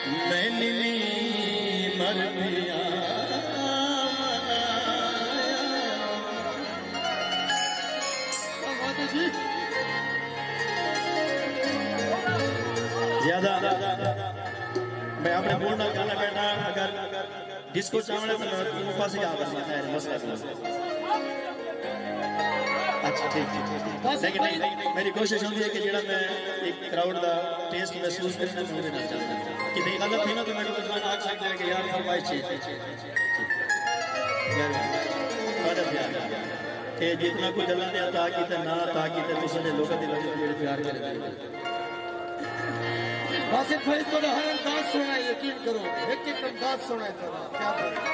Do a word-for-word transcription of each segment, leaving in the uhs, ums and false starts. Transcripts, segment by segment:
मैंने भी मर गया ज्यादा मैं अपने बोलना गाना कहना अगर जिसको चावल तो मैं पास ही आ बस है मसला अच्छा ठीक लेकिन नहीं मेरी कोशिश होती है कि जेड़ा मैं एक क्राउड का टेस्ट महसूस करना चाहता हूं कि नहीं गलत थी ना तो मेरे को तुम्हें आग सकते हैं कि यार फरमाइश चाहिए कि जितना कोई गल्ला ने अता की ते ना अता की ते तुसां दे लोकां दे वजह जेड़े प्यार करे बासित भाई तो हर अंदाज सुना है यकीन करो एक एक अंदाज सुना है क्या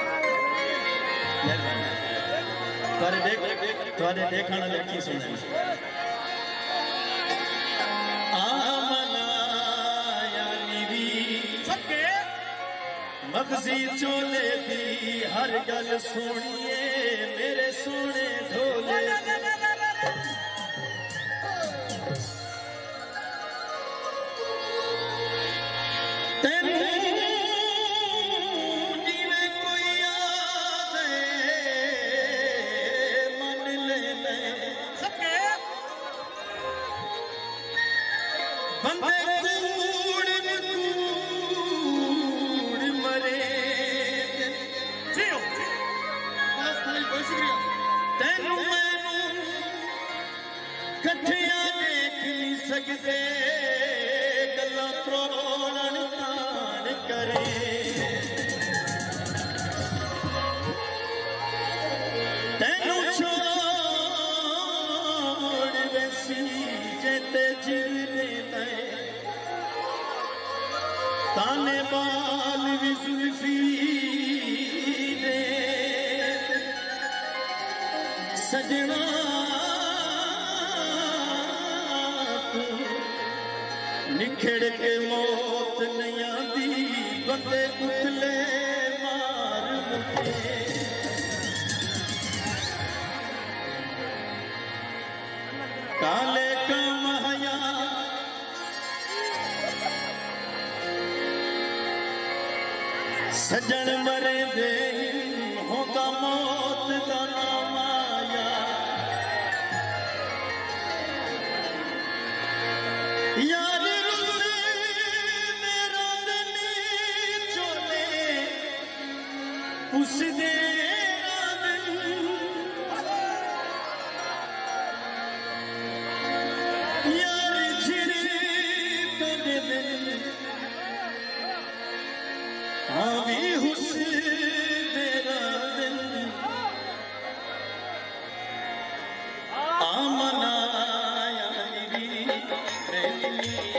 बात तुहारे देख तुहारे देखण वाले की सुना है आमना यानी भी सके मगजी चोले दी हर गल सुनिए मेरे सोने ढोले कठिया देख नहीं सकते गल्ला त्रोड़न तान करे तेनू छोड़ वैसी जेते जिले में ताने बाल भी जुल्फी दे सजना निखड़ के मौत नहीं आती बंदे उतले मार मुझे काले का महया सजन मरे दे होता मौत का नाम आया यार उस दे यार छिड़े तो दे हाँ भी हुस तेरा दिल आमना यानी भी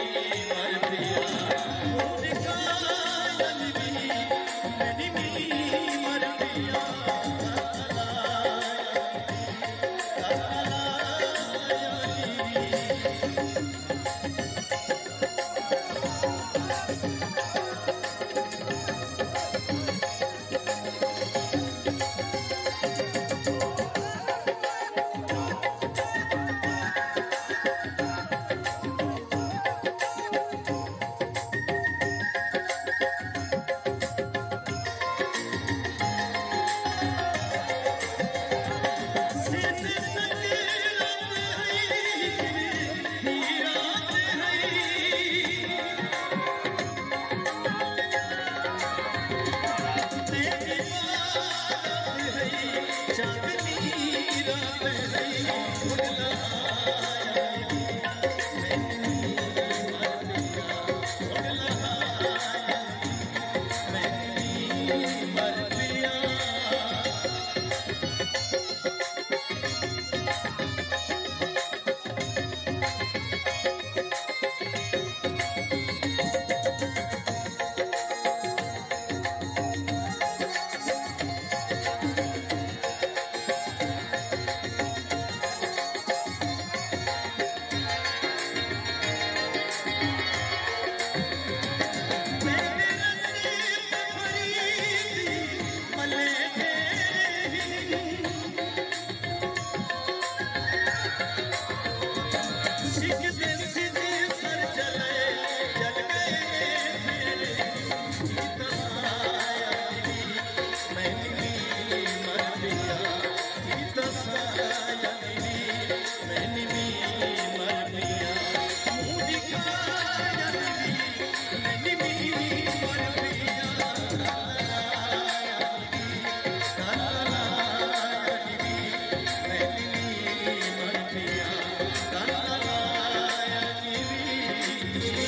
है।